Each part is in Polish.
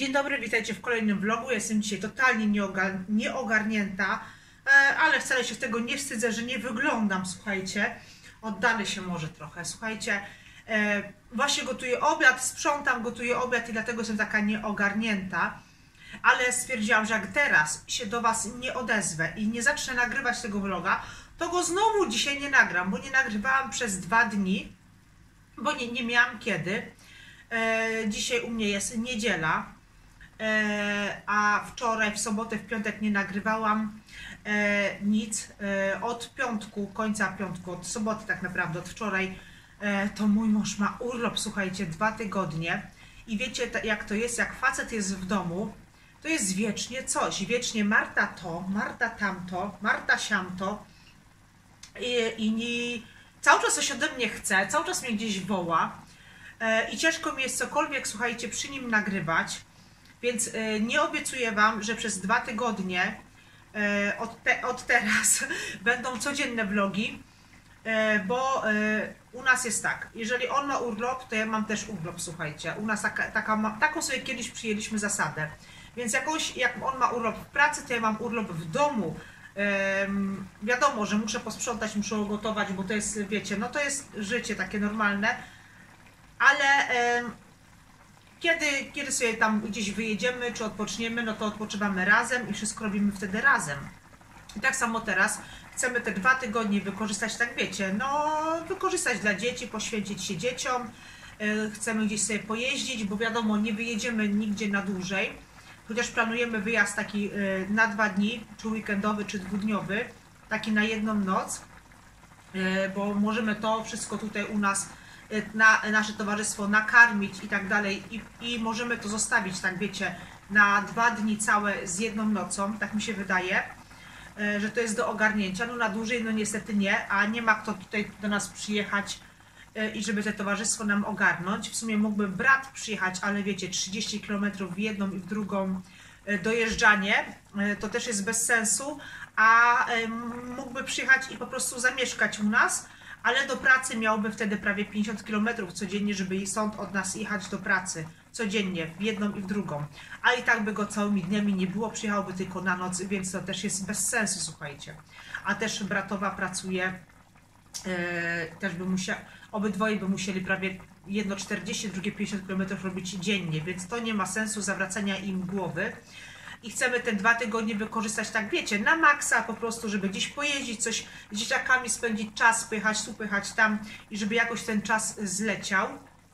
Dzień dobry, witajcie w kolejnym vlogu. Jestem dzisiaj totalnie nieogarnięta, ale wcale się z tego nie wstydzę, że nie wyglądam, słuchajcie. Oddalę się może trochę, słuchajcie. Właśnie gotuję obiad, sprzątam, gotuję obiad i dlatego jestem taka nieogarnięta. Ale stwierdziłam, że jak teraz się do Was nie odezwę i nie zacznę nagrywać tego vloga, to go znowu dzisiaj nie nagram, bo nie nagrywałam przez 2 dni, bo nie miałam kiedy. Dzisiaj u mnie jest niedziela, a wczoraj, w sobotę, w piątek nie nagrywałam nic. Od piątku, końca piątku, od soboty tak naprawdę, od wczoraj, to mój mąż ma urlop, słuchajcie, 2 tygodnie. I wiecie jak to jest, jak facet jest w domu, to jest wiecznie coś, wiecznie Marta to, Marta tamto, Marta siamto i cały czas coś ode mnie chce, cały czas mnie gdzieś woła. I ciężko mi jest cokolwiek, słuchajcie, przy nim nagrywać, więc nie obiecuję Wam, że przez 2 tygodnie od teraz będą codzienne vlogi, bo u nas jest tak, jeżeli on ma urlop, to ja mam też urlop, słuchajcie. U nas taką sobie kiedyś przyjęliśmy zasadę, więc jak on ma urlop w pracy, to ja mam urlop w domu. Wiadomo, że muszę posprzątać, muszę ugotować, bo to jest, wiecie, no to jest życie takie normalne. Ale kiedy sobie tam gdzieś wyjedziemy, czy odpoczniemy, no to odpoczywamy razem i wszystko robimy wtedy razem. I tak samo teraz chcemy te 2 tygodnie wykorzystać, tak wiecie, no wykorzystać dla dzieci, poświęcić się dzieciom. Chcemy gdzieś sobie pojeździć, bo wiadomo, nie wyjedziemy nigdzie na dłużej. Chociaż planujemy wyjazd taki na 2 dni, czy weekendowy, czy 2-dniowy, taki na 1 noc, bo możemy to wszystko tutaj u nas nasze towarzystwo nakarmić i tak dalej i możemy to zostawić, tak wiecie, na 2 dni całe z 1 nocą, tak mi się wydaje, że to jest do ogarnięcia. No na dłużej no niestety nie, a nie ma kto tutaj do nas przyjechać i żeby to towarzystwo nam ogarnąć. W sumie mógłby brat przyjechać, ale wiecie, 30 km w jedną i w drugą dojeżdżanie, to też jest bez sensu, a mógłby przyjechać i po prostu zamieszkać u nas, ale do pracy miałby wtedy prawie 50 km codziennie, żeby stąd od nas jechać do pracy codziennie, w jedną i w drugą. A i tak by go całymi dniami nie było, przyjechałby tylko na noc, więc to też jest bez sensu, słuchajcie. A też bratowa pracuje, też by obydwoje by musieli prawie jedno 40, drugie 50 km robić dziennie, więc to nie ma sensu zawracania im głowy. I chcemy te 2 tygodnie wykorzystać, tak wiecie, na maksa po prostu, żeby gdzieś pojeździć, coś z dzieciakami spędzić czas, pojechać tu, pojechać tam i żeby jakoś ten czas zleciał.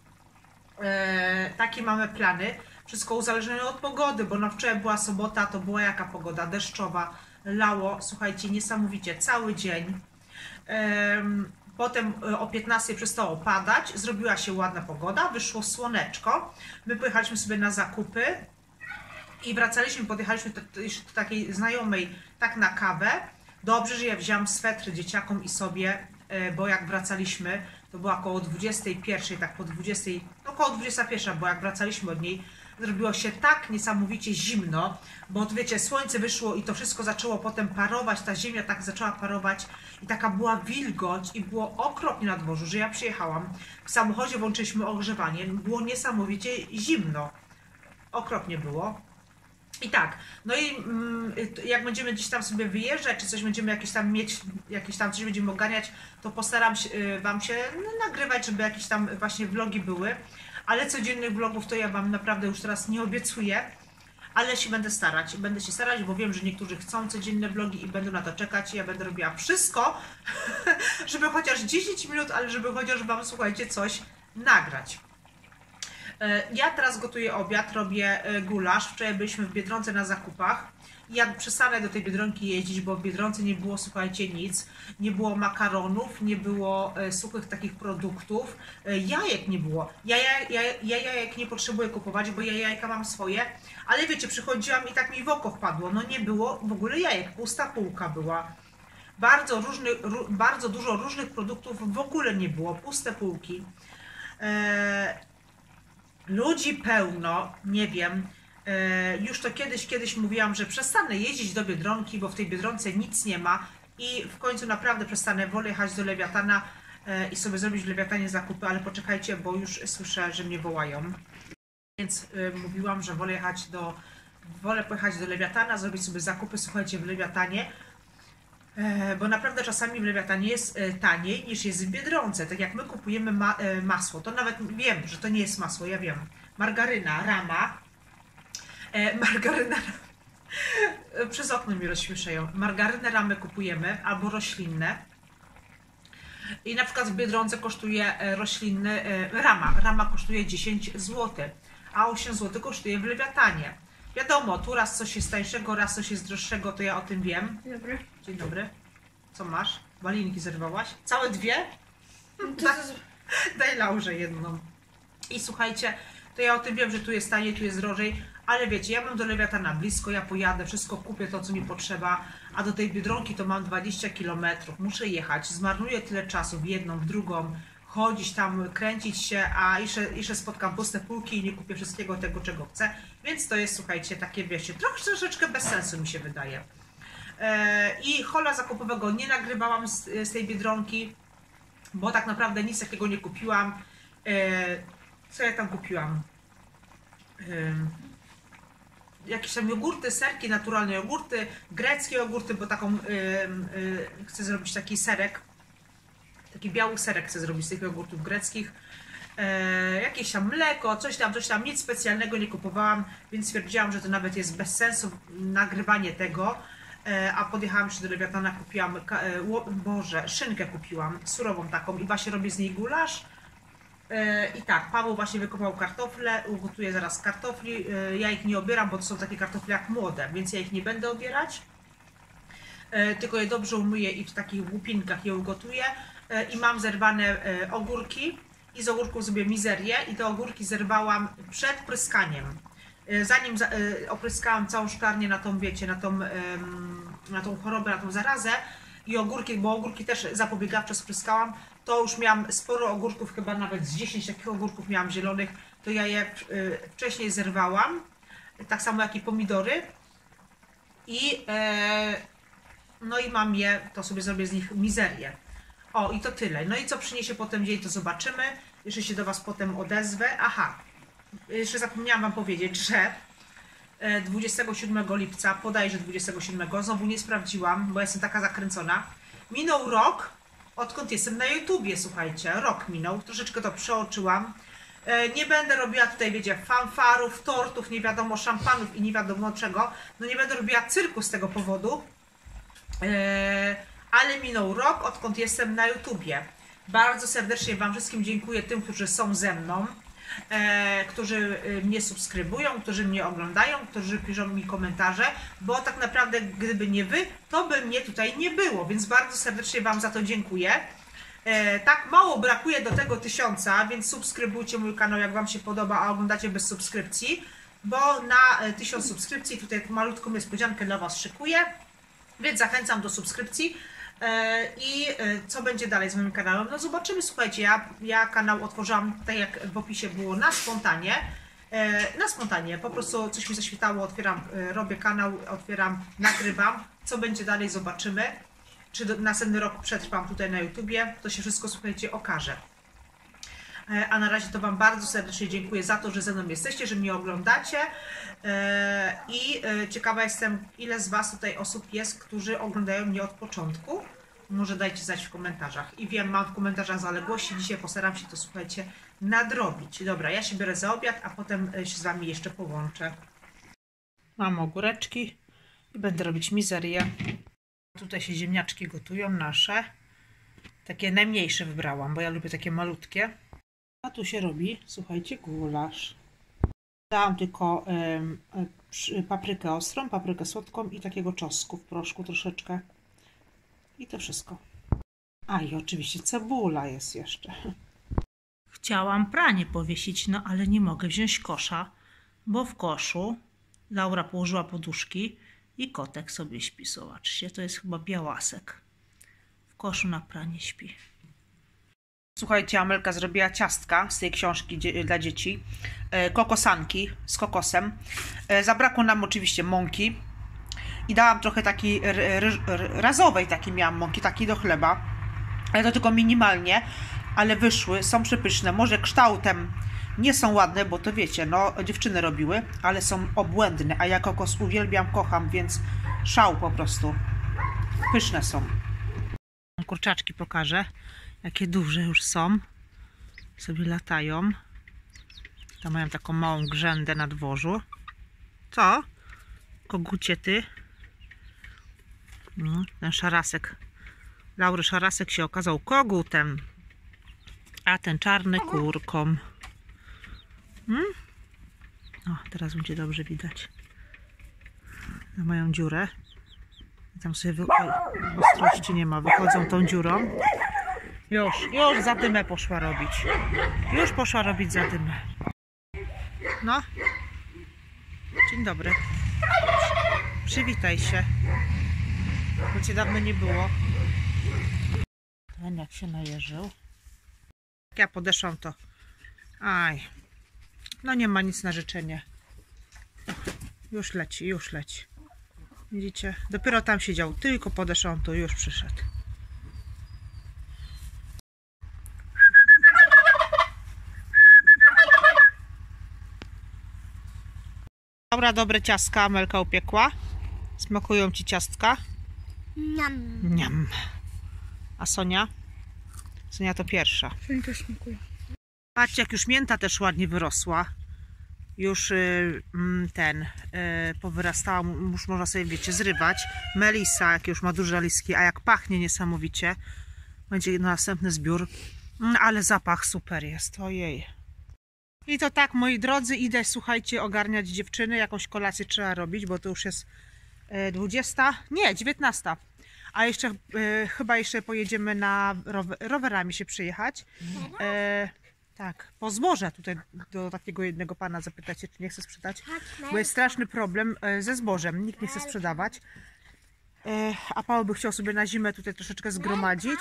Takie mamy plany. Wszystko uzależnione od pogody, bo no wczoraj była sobota, to była jaka pogoda? Deszczowa, lało, słuchajcie, niesamowicie, cały dzień. Potem o 15 przestało padać, zrobiła się ładna pogoda, wyszło słoneczko. My pojechaliśmy sobie na zakupy. I wracaliśmy, podjechaliśmy do takiej znajomej tak na kawę. Dobrze, że ja wziąłam swetry dzieciakom i sobie, bo jak wracaliśmy, to była około 21, tak po 20, no około 21, bo jak wracaliśmy od niej, zrobiło się tak niesamowicie zimno, bo wiecie, słońce wyszło i to wszystko zaczęło potem parować, ta ziemia tak zaczęła parować i taka była wilgoć i było okropnie na dworzu, że ja przyjechałam, w samochodzie włączyliśmy ogrzewanie, było niesamowicie zimno, okropnie było. I tak, no i jak będziemy gdzieś tam sobie wyjeżdżać, czy coś będziemy jakieś tam mieć, coś będziemy ogarniać, to postaram się Wam się nagrywać, żeby jakieś tam właśnie vlogi były, ale codziennych vlogów to ja Wam naprawdę już teraz nie obiecuję, ale się będę starać, bo wiem, że niektórzy chcą codzienne vlogi i będą na to czekać i ja będę robiła wszystko, żeby chociaż 10 minut, ale żeby chociaż Wam, słuchajcie, coś nagrać. Ja teraz gotuję obiad, robię gulasz. Wczoraj byliśmy w Biedronce na zakupach. Ja przestanę do tej Biedronki jeździć, bo w Biedronce nie było, słuchajcie, nic. Nie było makaronów, nie było suchych takich produktów. Jajek nie było. Ja jajek nie potrzebuję kupować, bo ja jajka mam swoje. Ale wiecie, przychodziłam i tak mi w oko wpadło. No nie było w ogóle jajek, pusta półka była. Bardzo dużo różnych produktów w ogóle nie było, puste półki. Ludzi pełno, nie wiem, już to kiedyś mówiłam, że przestanę jeździć do Biedronki, bo w tej Biedronce nic nie ma i w końcu naprawdę przestanę, wolę jechać do Lewiatana i sobie zrobić w Lewiatanie zakupy, ale poczekajcie, bo już słyszę, że mnie wołają. Więc mówiłam, że wolę pojechać do Lewiatana, zrobić sobie zakupy, słuchajcie, w Lewiatanie, bo naprawdę czasami w Lewiatanie jest taniej niż jest w Biedronce. Tak jak my kupujemy masło, to nawet wiem, że to nie jest masło, ja wiem. Margaryna, Rama, margaryna, przez okno mi rozśmieszają. Margarynę Ramy kupujemy, albo roślinne. I na przykład w Biedronce kosztuje roślinny, Rama kosztuje 10 zł, a 8 zł kosztuje w Lewiatanie. Wiadomo, tu raz coś jest tańszego, raz coś jest droższego, to ja o tym wiem. Dzień dobry. Dzień dobry. Co masz? Walinki zerwałaś? Całe dwie? Daj Laurze jedną. I słuchajcie, to ja o tym wiem, że tu jest taniej, tu jest drożej, ale wiecie, ja mam do Lewiatana blisko, ja pojadę, wszystko kupię to, co mi potrzeba, a do tej Biedronki to mam 20 km, muszę jechać, zmarnuję tyle czasu w jedną, w drugą, chodzić tam, kręcić się, a jeszcze spotkam puste półki i nie kupię wszystkiego tego, czego chcę, więc to jest, słuchajcie, takie, wiecie, troszeczkę bez sensu mi się wydaje. I hola zakupowego nie nagrywałam z tej Biedronki, bo tak naprawdę nic takiego nie kupiłam. Co ja tam kupiłam? Jakieś tam jogurty, serki, naturalne jogurty, greckie jogurty, bo taką chcę zrobić taki serek, taki biały serek chcę zrobić z tych jogurtów greckich. Jakieś tam mleko, coś tam, nic specjalnego nie kupowałam, więc stwierdziłam, że to nawet jest bez sensu nagrywanie tego. A podjechałam jeszcze do Lewiatana, kupiłam, szynkę kupiłam, surową taką i właśnie robię z niej gulasz. I tak, Paweł właśnie wykopał kartofle, ugotuję zaraz kartofli, ja ich nie obieram, bo to są takie kartofle jak młode, więc ja ich nie będę obierać, tylko je dobrze umyję i w takich łupinkach je ugotuję. I mam zerwane ogórki i z ogórków zrobię mizerię i te ogórki zerwałam przed pryskaniem. Zanim opryskałam całą szklarnię na tą, wiecie, na tą chorobę, na tą zarazę i ogórki, bo ogórki też zapobiegawczo spryskałam, to już miałam sporo ogórków, chyba nawet z 10 takich ogórków miałam zielonych, to ja je wcześniej zerwałam, tak samo jak i pomidory no i mam je, to sobie zrobię z nich mizerię. O, i to tyle. No i co przyniesie potem dzień, to zobaczymy. Jeszcze się do Was potem odezwę. Aha, jeszcze zapomniałam Wam powiedzieć, że 27 lipca, bodajże 27, znowu nie sprawdziłam, bo jestem taka zakręcona, minął rok, odkąd jestem na YouTubie, słuchajcie, rok minął, troszeczkę to przeoczyłam. Nie będę robiła tutaj, wiecie, fanfarów, tortów, nie wiadomo, szampanów i nie wiadomo czego, no nie będę robiła cyrku z tego powodu, ale minął rok, odkąd jestem na YouTubie. Bardzo serdecznie Wam wszystkim dziękuję, tym, którzy są ze mną, którzy mnie subskrybują, którzy mnie oglądają, którzy piszą mi komentarze, bo tak naprawdę gdyby nie Wy, to by mnie tutaj nie było, więc bardzo serdecznie Wam za to dziękuję. Tak mało brakuje do tego 1000, więc subskrybujcie mój kanał, jak Wam się podoba, a oglądacie bez subskrypcji, bo na 1000 subskrypcji tutaj malutką niespodziankę dla Was szykuję, więc zachęcam do subskrypcji. I co będzie dalej z moim kanałem? No zobaczymy, słuchajcie, ja kanał otworzyłam, tak jak w opisie było, na spontanie, po prostu coś mi zaświtało, otwieram, robię kanał, otwieram, nagrywam, co będzie dalej, zobaczymy, czy następny rok przetrwam tutaj na YouTubie, to się wszystko, słuchajcie, okaże. A na razie to Wam bardzo serdecznie dziękuję za to, że ze mną jesteście, że mnie oglądacie i ciekawa jestem, ile z Was tutaj osób jest, którzy oglądają mnie od początku. Może dajcie znać w komentarzach. I wiem, mam w komentarzach zaległości, dzisiaj postaram się to, słuchajcie, nadrobić. Dobra, ja się biorę za obiad, a potem się z Wami jeszcze połączę. Mam ogóreczki i będę robić mizerię. Tutaj się ziemniaczki gotują nasze. Takie najmniejsze wybrałam, bo ja lubię takie malutkie. A tu się robi, słuchajcie, gulasz. Dałam tylko paprykę ostrą, paprykę słodką i takiego czosnku w proszku troszeczkę. I to wszystko. A i oczywiście cebula jest jeszcze. Chciałam pranie powiesić, no ale nie mogę wziąć kosza, bo w koszu Laura położyła poduszki i kotek sobie śpi. Zobaczcie, to jest chyba białasek. W koszu na pranie śpi. Słuchajcie, Amelka zrobiła ciastka z tej książki dla dzieci. Kokosanki z kokosem. Zabrakło nam oczywiście mąki. I dałam trochę takiej razowej, miałam mąki, takiej do chleba. Ale to tylko minimalnie. Ale wyszły, są przepyszne. Może kształtem Nie są ładne, bo to wiecie, no dziewczyny robiły, ale są obłędne, a ja kokos uwielbiam, kocham, więc szał po prostu. Pyszne są. Kurczaczki pokażę, jakie duże już są. Sobie latają. Tam mają taką małą grzędę na dworzu. Co? Kogucie ty? No, ten szarasek. Laury szarasek się okazał kogutem, a ten czarny kurką. O, teraz będzie dobrze widać. Mają dziurę. Tam sobie ostrości nie ma. Wychodzą tą dziurą. Już zadymę poszła robić. Już poszła robić zadymę. No. Dzień dobry. Przywitaj się. Bo cię dawno nie było. Ten jak się najeżył. Jak ja podeszłam to... Aj. No nie ma nic na życzenie. Już leci, już leci. Widzicie? Dopiero tam siedział. Tylko podeszłam, to już przyszedł. Dobra, dobre ciastka Amelka upiekła. Smakują ci ciastka? Niam. Niam. A Sonia? Sonia to pierwsza. Sonia też smakuje. Patrzcie, jak już mięta też ładnie wyrosła. Już powyrastała, już można sobie, wiecie, zrywać. Melisa, jak już ma duże listki, a jak pachnie niesamowicie. Będzie następny zbiór. Ale zapach super jest, ojej. I to tak, moi drodzy, idę, słuchajcie, ogarniać dziewczyny. Jakąś kolację trzeba robić, bo to już jest 20, nie, 19. A jeszcze chyba jeszcze pojedziemy na rowerami się przejechać. Tak, po zboże tutaj do takiego jednego pana zapytacie, czy nie chce sprzedać, bo jest straszny problem ze zbożem, nikt nie chce sprzedawać. A Paweł by chciał sobie na zimę tutaj troszeczkę zgromadzić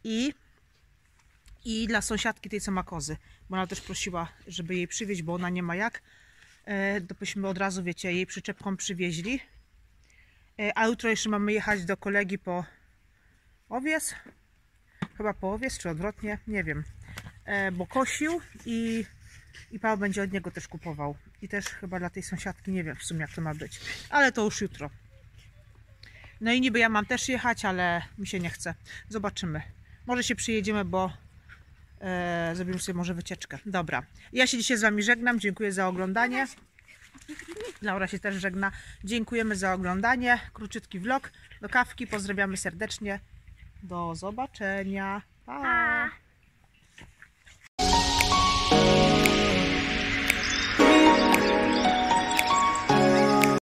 i dla sąsiadki tej, co ma kozy, bo ona też prosiła, żeby jej przywieźć, bo ona nie ma jak. To byśmy od razu, wiecie, jej przyczepką przywieźli. A jutro jeszcze mamy jechać do kolegi po owiec, chyba po owiec, czy odwrotnie, nie wiem. Bo kosił i Paweł będzie od niego też kupował. I też chyba dla tej sąsiadki, nie wiem w sumie jak to ma być. Ale to już jutro. No i niby ja mam też jechać, ale mi się nie chce. Zobaczymy. Może się przyjedziemy, bo zrobimy sobie może wycieczkę. Dobra. Ja się dzisiaj z wami żegnam. Dziękuję za oglądanie. Laura się też żegna. Dziękujemy za oglądanie. Króciutki vlog. Do kawki. Pozdrawiamy serdecznie. Do zobaczenia. Pa!